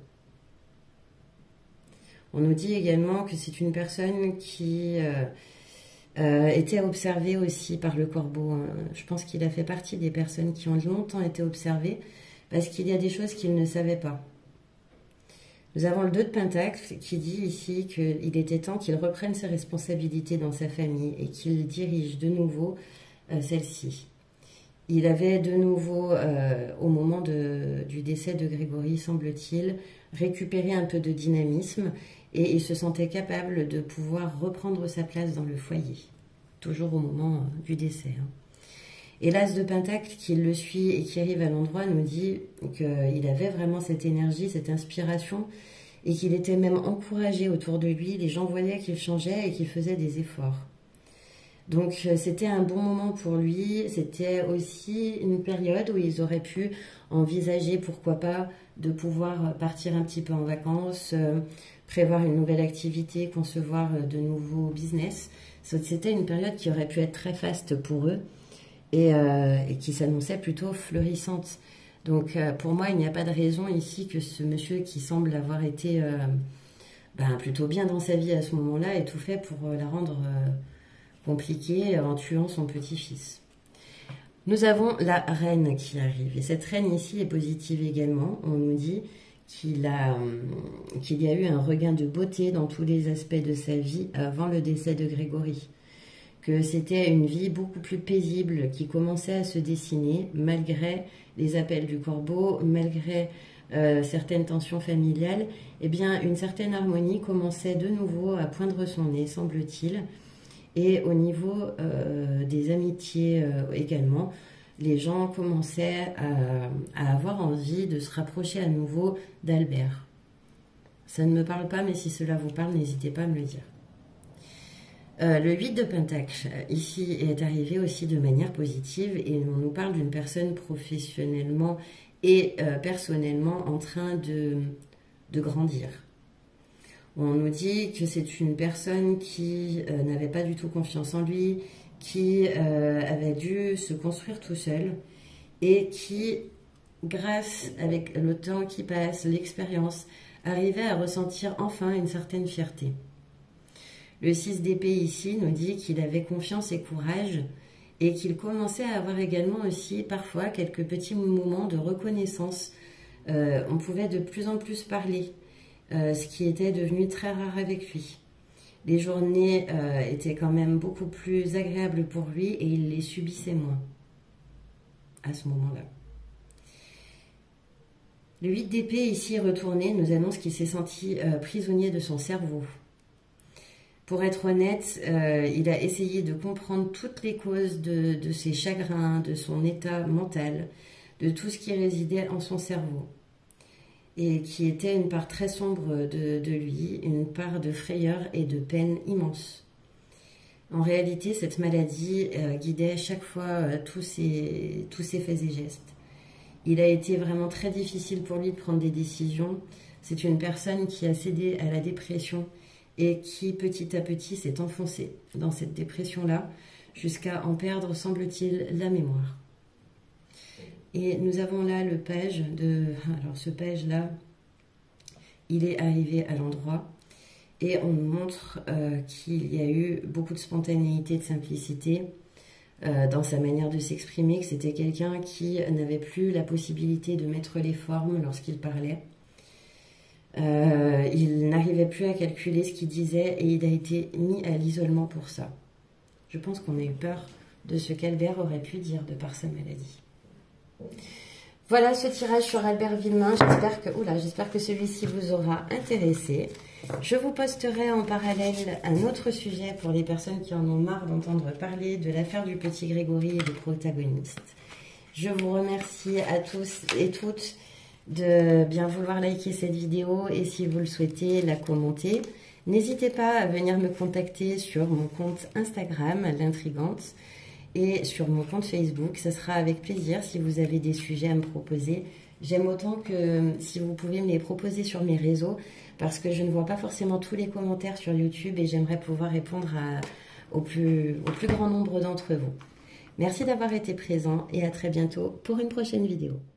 On nous dit également que c'est une personne qui euh, euh, était observée aussi par le corbeau. Je pense qu'il a fait partie des personnes qui ont longtemps été observées parce qu'il y a des choses qu'il ne savait pas. Nous avons le deux de Pentacle qui dit ici qu'il était temps qu'il reprenne ses responsabilités dans sa famille et qu'il dirige de nouveau euh, celle-ci. Il avait de nouveau, euh, au moment de, du décès de Grégory, semble-t-il, récupéré un peu de dynamisme et il se sentait capable de pouvoir reprendre sa place dans le foyer, toujours au moment du décès. Hein. Et l'As de Pentacle qui le suit et qui arrive à l'endroit nous dit qu'il avait vraiment cette énergie, cette inspiration et qu'il était même encouragé autour de lui. Les gens voyaient qu'il changeait et qu'il faisait des efforts. Donc c'était un bon moment pour lui, c'était aussi une période où ils auraient pu envisager, pourquoi pas, de pouvoir partir un petit peu en vacances, euh, prévoir une nouvelle activité, concevoir de nouveaux business. C'était une période qui aurait pu être très faste pour eux et, euh, et qui s'annonçait plutôt florissante. Donc euh, pour moi, il n'y a pas de raison ici que ce monsieur qui semble avoir été euh, ben, plutôt bien dans sa vie à ce moment-là ait tout fait pour euh, la rendre euh, compliquée en tuant son petit-fils. Nous avons la reine qui arrive. Et cette reine ici est positive également. On nous dit qu'il a, qu'il y a eu un regain de beauté dans tous les aspects de sa vie avant le décès de Grégory. Que c'était une vie beaucoup plus paisible qui commençait à se dessiner malgré les appels du corbeau, malgré euh, certaines tensions familiales. Eh bien, une certaine harmonie commençait de nouveau à poindre son nez, semble-t-il. Et au niveau euh, des amitiés euh, également, les gens commençaient à, à avoir envie de se rapprocher à nouveau d'Albert. Ça ne me parle pas, mais si cela vous parle, n'hésitez pas à me le dire. Euh, le huit de Pentacle, ici, est arrivé aussi de manière positive et on nous parle d'une personne professionnellement et euh, personnellement en train de, de grandir. On nous dit que c'est une personne qui euh, n'avait pas du tout confiance en lui, qui euh, avait dû se construire tout seul et qui, grâce avec le temps qui passe, l'expérience, arrivait à ressentir enfin une certaine fierté. Le six d'épée ici nous dit qu'il avait confiance et courage et qu'il commençait à avoir également aussi parfois quelques petits moments de reconnaissance. Euh, on pouvait de plus en plus parler. Euh, ce qui était devenu très rare avec lui. Les journées euh, étaient quand même beaucoup plus agréables pour lui et il les subissait moins à ce moment-là. Le huit d'épée ici retourné nous annonce qu'il s'est senti euh, prisonnier de son cerveau. Pour être honnête, euh, il a essayé de comprendre toutes les causes de, de ses chagrins, de son état mental, de tout ce qui résidait en son cerveau. Et qui était une part très sombre de, de lui, une part de frayeur et de peine immense. En réalité, cette maladie euh, guidait chaque fois euh, tous, ses, tous ses faits et gestes. Il a été vraiment très difficile pour lui de prendre des décisions. C'est une personne qui a cédé à la dépression et qui, petit à petit, s'est enfoncée dans cette dépression-là, jusqu'à en perdre, semble-t-il, la mémoire. Et nous avons là le page de... Alors ce page-là, il est arrivé à l'endroit et on nous montre euh, qu'il y a eu beaucoup de spontanéité, de simplicité euh, dans sa manière de s'exprimer, que c'était quelqu'un qui n'avait plus la possibilité de mettre les formes lorsqu'il parlait. Euh, il n'arrivait plus à calculer ce qu'il disait et il a été mis à l'isolement pour ça. Je pense qu'on a eu peur de ce qu'Albert aurait pu dire de par sa maladie. Voilà ce tirage sur Albert Villemain. J'espère que, oula, j'espère que celui-ci vous aura intéressé. Je vous posterai en parallèle un autre sujet pour les personnes qui en ont marre d'entendre parler de l'affaire du petit Grégory et des protagonistes. Je vous remercie à tous et toutes de bien vouloir liker cette vidéo et si vous le souhaitez, la commenter. N'hésitez pas à venir me contacter sur mon compte Instagram, l'intrigante, et sur mon compte Facebook. Ça sera avec plaisir si vous avez des sujets à me proposer. J'aime autant que si vous pouvez me les proposer sur mes réseaux parce que je ne vois pas forcément tous les commentaires sur YouTube et j'aimerais pouvoir répondre à, au, plus, au plus grand nombre d'entre vous. Merci d'avoir été présent et à très bientôt pour une prochaine vidéo.